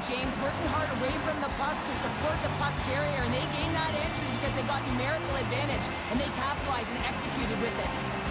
James, working hard away from the puck to support the puck carrier, and they gained that entry because they got numerical advantage, and they capitalized and executed with it.